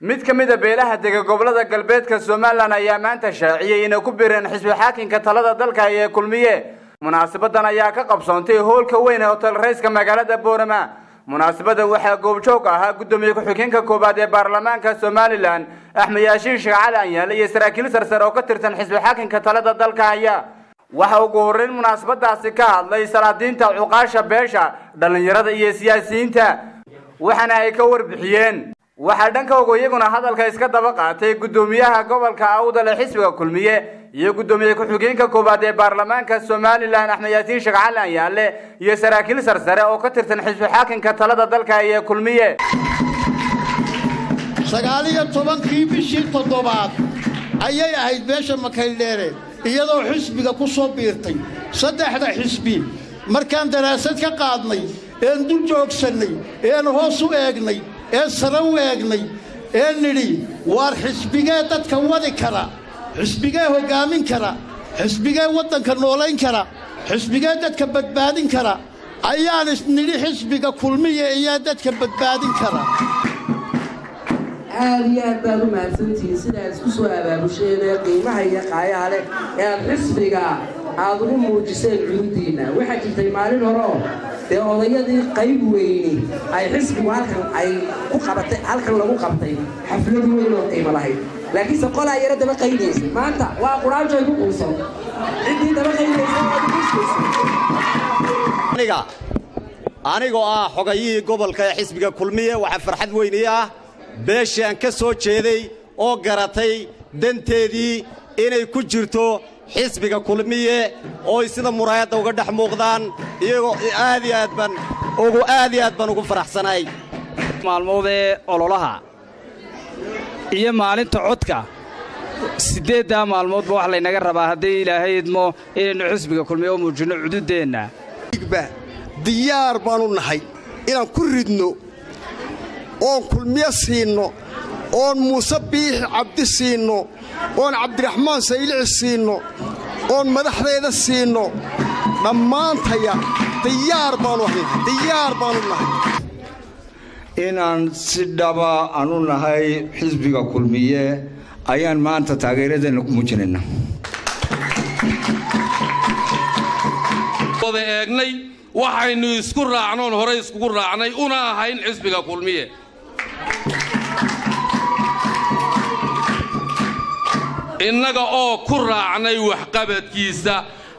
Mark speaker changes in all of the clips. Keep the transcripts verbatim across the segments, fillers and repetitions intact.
Speaker 1: mid ka mid ah beelaha dega gobolada galbeedka Soomaaliland ayaa maanta shaaciyay inay ku biireen xisbi xaakinka talada dalka ee kulmiye munaasabadan ayaa ka qabsoontay hoolka weyn ee hotel raiiska magaalada Boorama munaasabada waxaa goobjoog ahaa gudoomiye ku-xigeenka koobaad ee baarlamaanka Soomaaliland Axmed Yaasiin Sheekh Cali Anyaale iyo saraakiil sarsare oo ka tirsan xisbi xaakinka talada dalka ayaa waxa ugu horeyn munaasabadaasi ka hadlay salaadiinta cuqaasha beesha dhalinyarada iyo siyaasiyiinta waxana ay ka warbixiyeen waxa dhanka ugu iyaguna hadalka iska daba qaatay gudoomiyaha gobolka Awdal ee xisbiga kulmiye iyo gudoomiye ku-xigeenka koobaad ee baarlamaanka Soomaaliland Axmed Yaasiin Sheekh Cali Anyaale iyo saraakiil sarsare oo ka tirsan xisbi xaakinka talada dalka ee kulmiye
Speaker 2: sagaal iyo tobankii bishii toddobaad ayay ahayd beesha Makaydheere iyadoo xisbiga ku soo biirtay saddexda xisbi markaan daraasad ka qaadnay ee dul joogsanay ee hoos u eegnay ee sare u eegnay ee nidhi war xisbigee dadka wadi kara xisbigee hogaamin kara xisbigee waddanka noolayn kara xisbigee dadka badbaadin kara ayaan isnidhi xisbiga kulmiye iyo dadka badbaadin kara
Speaker 3: aad iyo aad baad u mahadsantihiin sidaa isku soo abaabusheeda qiimaha iyo qaayaha leh ee aad xisbiga aad ugu muujiseen cunudiinna waxaa jirtay maalin hore dee odayadii qayb weyni ay xisbigu halkan ay ku qabatay halkan lagu qabtay xaflad weyn oo qiimo lahayd laakiinse qolaa yara daba qaydaysay maanta waa quraanjo ay ku quusan ciddii daba qaydaysay waa
Speaker 4: aniga anigoo ah xogayihii gobolka ee xisbiga kulmiye waxaa farxad weyn ii ah beeshii aan ka soo jeeday oo garatay danteedii inay ku jirto xisbiga kulmiye oo sida muraayadda uga dhex muuqdaan iyagoo aad iyo aad baan ugu aad iyo aad baan ugu faraxsanay
Speaker 5: maalmoodee ololaha iyo maalinta codka siddeedda maalmoodba wax laynaga rabaa haddii ilaahay idmo inaynu xisbiga kulmiye u muujinno cududeenna
Speaker 6: diyaar baanu nahay inaan ku ridno oon kulmiye siinno oon muuse biixi cabdi siinno oon cabdiraxmaan saylici siinno oon madaxdeeda siinno dhammaantaya diyaar baanu nahay diyaar baanu nahay
Speaker 7: inaan si dhaba aanu nahay xisbiga kulmiye ayaan maanta taageeradeena ku muujinaynaa
Speaker 8: wada eegnay waxaynu isku raacnoon hore iskugu raacnay una ahayn xisbiga kulmiye innaga oo ku raacnay waxqabadkiisa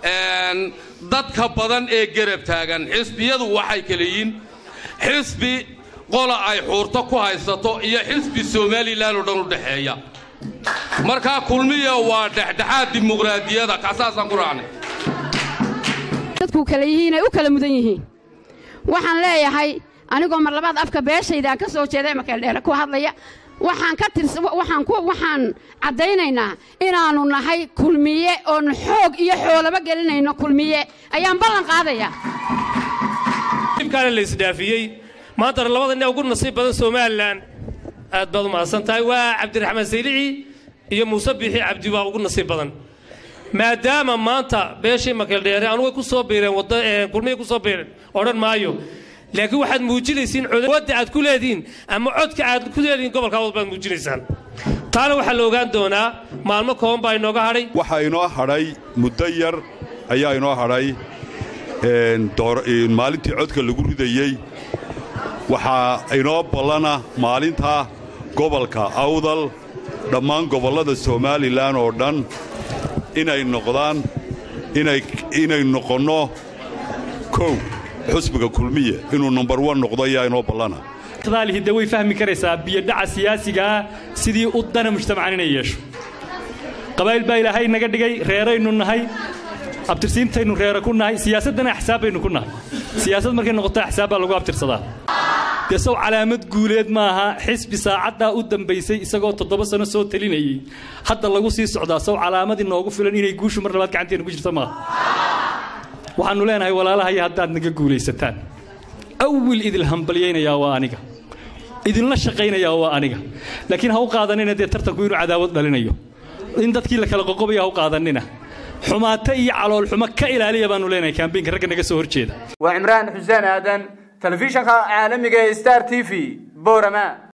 Speaker 8: dadka badan ee garab taagan xisbiyadu waxay kala yihiin xisbi qola ay xuurto ku haysato iyo xisbi Soomaaliland oo dhan u dhaxeeya markaa kulmiye waa dhexdhexaad dimuqraadiyada kaasaasan ku raacnay
Speaker 9: dadku kala yihiin ay u kala mudan yihiin waxaan leeyahay anigoo mar labaad afka beeshayda ka soo jeeday Makaydheere ku hadlaya waxaan ka tirsan waxaan ku waxaan cadeynaynaa inaanu nahay kulmiye oo xoog iyo xoolaba gelinayno kulmiye ayaan ballan qaadaya
Speaker 10: kale la isdaafiyay maanta labada nin ugu nasiib badan Soomaaliland aad baad u mahadsantahay waa Cabdiraxmaan Saylici iyo Muuse Biixi Cabdi waa ugu nasiib badan maadaama maanta beeshii Makaydheere aanu ku soo biireen wada kulmiye ku soo biireen oran maayo laakiin waxaad muujinaysiin codad aad ku leediin ama codka aad ku leediin gobolka Awdal baad muujinaysaan taana waxa la ogaan doonaa maalmo kooban baa inooga hadhay
Speaker 11: waxa inoo hadhay muddo yar ayaa inoo hadhay een door maalintii codka lagu ridayay waxa inoo ballana maalinta gobolka Awdal dhammaan gobolada Soomaaliland oo dhan inay noqdaan inay inay noqono kow xisbiga kulmiye inuu number one noqdo ayaa inoo ballana
Speaker 12: qadaalihi daway fahmi karaysaa biyo dhaca siyaasiga sidii u dana mujtamacaan inay yeesho qabayl baa ilaahay naga dhigay reeraynu nahay abtirsiintaynu reera ku nahay siyaasadana xisaabaynu ku nahay siyaasad markay noqoto xisaab baa lagu abtirsadaa deeso calaamad guuleed maaha xisbi saacada u dambeysay isagoo toddoba sano soo talinayay hadda lagu sii socdaa soo calaamad inoogu filan inay guushu mar labaad gacanteena ku jirto maaha waxaanu leenahay walaalaha iyo haddaad naga guulaysataan awil idil hambalyeynaya waa aniga idinla shaqeynaya waa aniga laakiin ha u qaadanina dee tartanku inuu cadaawad dhalinayo in dadkii la kala qoqobaya ha u qaadanina xumaata iyo calool xumo ka ilaaliya baanu leenahay kaambeynka ragga naga soo horjeeda
Speaker 1: waa Imraan Xuseen Aadan telefishinka caalamiga ee Star T V Boorama.